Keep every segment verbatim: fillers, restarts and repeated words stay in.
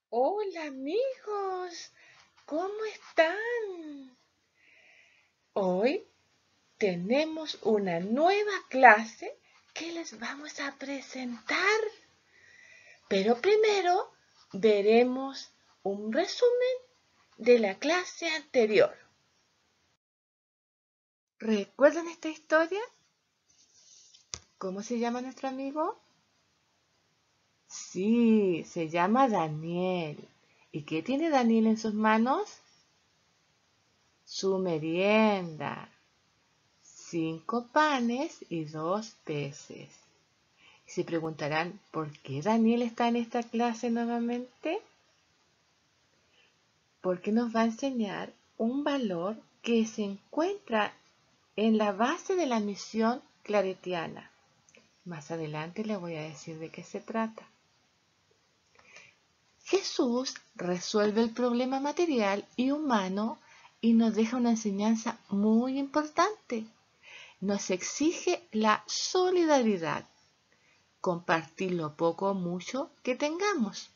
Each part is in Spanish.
Hola amigos, ¿cómo están? Hoy tenemos una nueva clase que les vamos a presentar. Pero primero veremos un resumen de la clase anterior. ¿Recuerdan esta historia? ¿Cómo se llama nuestro amigo? Sí, se llama Daniel. ¿Y qué tiene Daniel en sus manos? Su merienda. Cinco panes y dos peces. Y se preguntarán, ¿por qué Daniel está en esta clase nuevamente? Porque nos va a enseñar un valor que se encuentra en la base de la misión claretiana. Más adelante les voy a decir de qué se trata. Jesús resuelve el problema material y humano y nos deja una enseñanza muy importante. Nos exige la solidaridad, compartir lo poco o mucho que tengamos.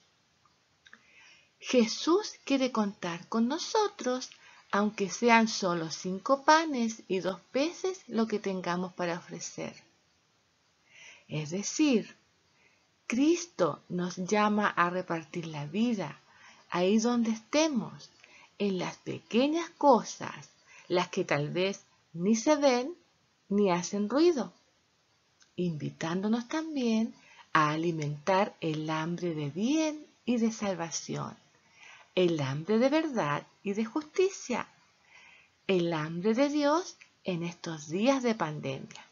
Jesús quiere contar con nosotros, aunque sean solo cinco panes y dos peces lo que tengamos para ofrecer. Es decir, Cristo nos llama a repartir la vida ahí donde estemos, en las pequeñas cosas, las que tal vez ni se ven ni hacen ruido, invitándonos también a alimentar el hambre de bien y de salvación, el hambre de verdad y de justicia, el hambre de Dios en estos días de pandemia.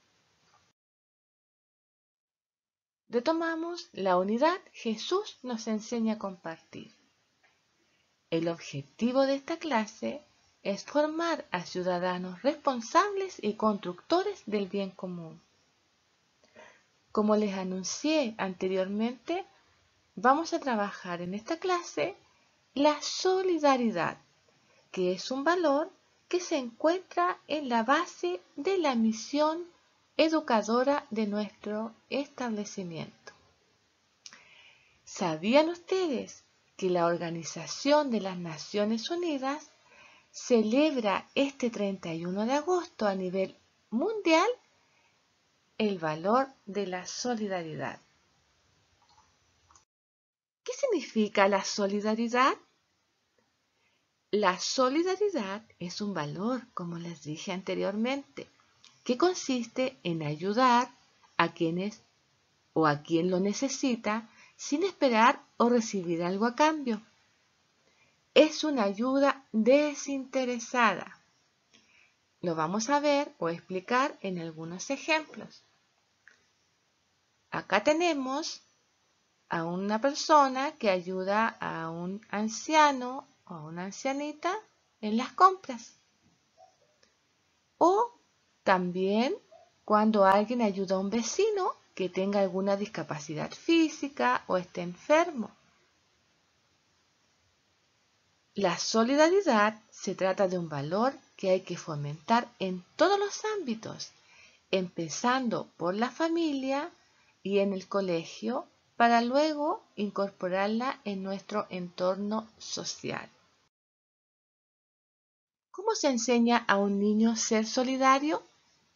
Retomamos la unidad. Jesús nos enseña a compartir. El objetivo de esta clase es formar a ciudadanos responsables y constructores del bien común. Como les anuncié anteriormente, vamos a trabajar en esta clase la solidaridad, que es un valor que se encuentra en la base de la misión educadora de nuestro establecimiento. ¿Sabían ustedes que la Organización de las Naciones Unidas celebra este treinta y uno de agosto a nivel mundial el valor de la solidaridad? ¿Qué significa la solidaridad? La solidaridad es un valor, como les dije anteriormente, que consiste en ayudar a quienes o a quien lo necesita sin esperar o recibir algo a cambio. Es una ayuda desinteresada. Lo vamos a ver o explicar en algunos ejemplos. Acá tenemos a una persona que ayuda a un anciano o a una ancianita en las compras. O también cuando alguien ayuda a un vecino que tenga alguna discapacidad física o esté enfermo. La solidaridad se trata de un valor que hay que fomentar en todos los ámbitos, empezando por la familia y en el colegio, para luego incorporarla en nuestro entorno social. ¿Cómo se enseña a un niño a ser solidario?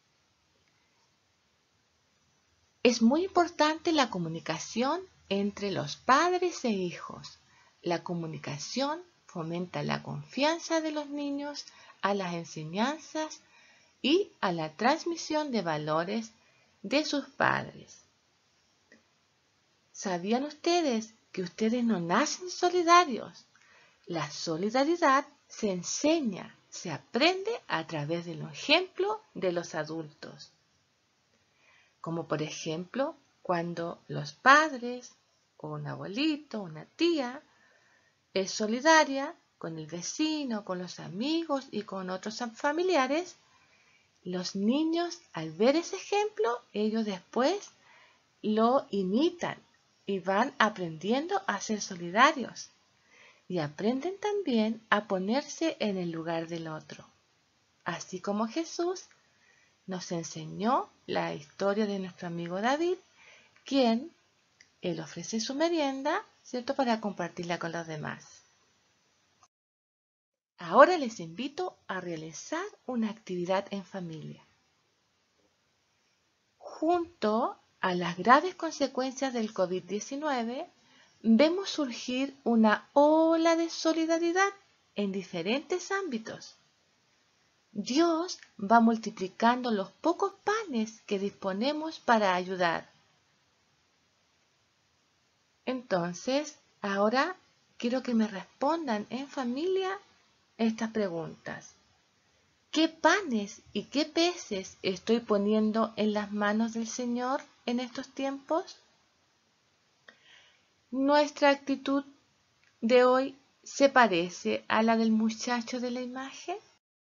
Es muy importante la comunicación entre los padres e hijos. La comunicación fomenta la confianza de los niños a las enseñanzas y a la transmisión de valores de sus padres. ¿Sabían ustedes que ustedes no nacen solidarios? La solidaridad se enseña, se aprende a través del ejemplo de los adultos. Como por ejemplo, cuando los padres o un abuelito, una tía, es solidaria con el vecino, con los amigos y con otros familiares, los niños al ver ese ejemplo, ellos después lo imitan y van aprendiendo a ser solidarios y aprenden también a ponerse en el lugar del otro. Así como Jesús nos enseñó la historia de nuestro amigo David, quien, él ofrece su merienda ¿cierto? Para compartirla con los demás. Ahora les invito a realizar una actividad en familia. Junto a las graves consecuencias del COVID diecinueve, vemos surgir una ola de solidaridad en diferentes ámbitos. Dios va multiplicando los pocos panes que disponemos para ayudar. Entonces, ahora quiero que me respondan en familia estas preguntas. ¿Qué panes y qué peces estoy poniendo en las manos del Señor en estos tiempos? ¿Nuestra actitud de hoy se parece a la del muchacho de la imagen?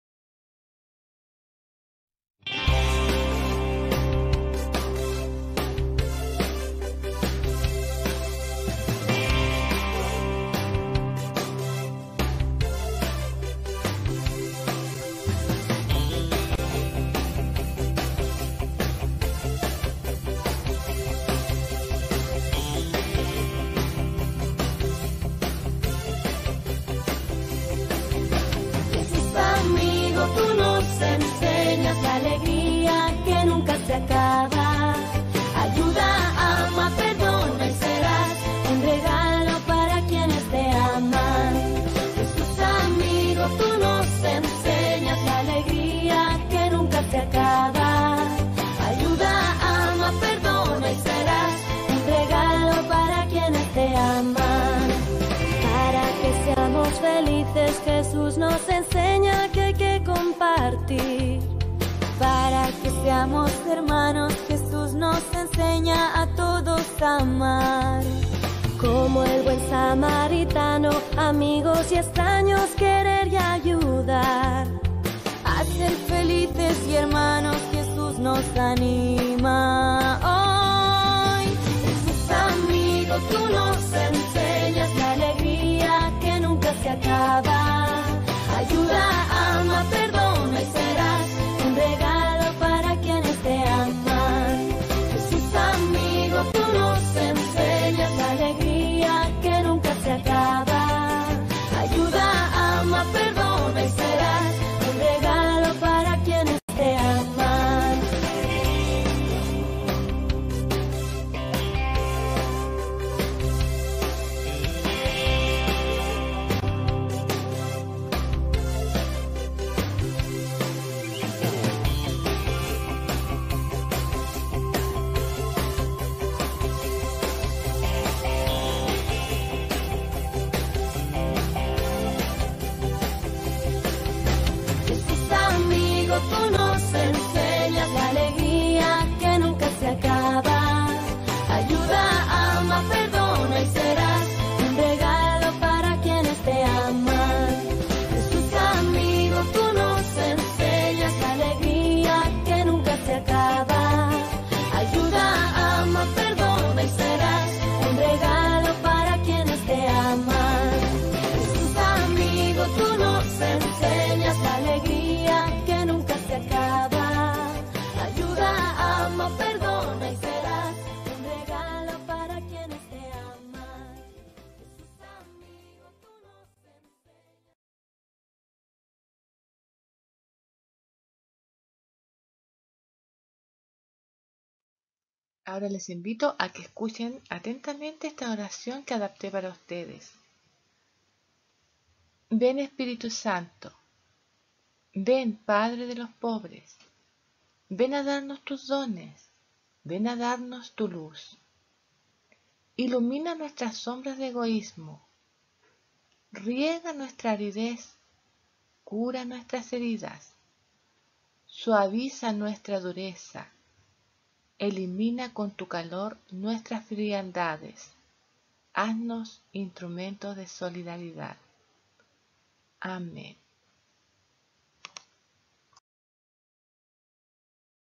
Tú nos enseñas la alegría que nunca se acaba. Ayuda, ama, perdona y serás un regalo para quienes te aman. Jesús amigo, tú nos enseñas la alegría que nunca se acaba. Ayuda, ama, perdona y serás un regalo para quienes te aman. Para que seamos felices, Jesús nos enseña que hay que compartir. Para que seamos hermanos, Jesús nos enseña a todos a amar. Como el buen samaritano, amigos y extraños querer y ayudar. A ser felices y hermanos, Jesús nos anima hoy. Jesús amigo, tú nos enseñas la alegría que nunca se acaba. Ayuda, ama, perdona y serás un regalo para quienes te aman. Jesús amigo, tú nos enseñas la alegría que nunca se acaba. Ayuda, ama, perdona y serás un regalo para quienes te aman. Tú nos enseñas la alegría que nunca se acaba. Ayuda, ama, perdona y serás un regalo para quienes te aman. Jesús amigo, tú nos enseñas la alegría que nunca se acaba. Ayuda, ama, perdona y serás un regalo para quienes te aman. Jesús amigo, tú nos enseñas la alegría que nunca se acaba. Ayuda, ama, perdona y serás un regalo para quienes te aman. Jesús amigo, tú nos enseñas. Ahora les invito a que escuchen atentamente esta oración que adapté para ustedes. Ven Espíritu Santo, ven Padre de los pobres, ven a darnos tus dones, ven a darnos tu luz. Ilumina nuestras sombras de egoísmo, riega nuestra aridez, cura nuestras heridas, suaviza nuestra dureza, elimina con tu calor nuestras frialdades, haznos instrumentos de solidaridad. Amén.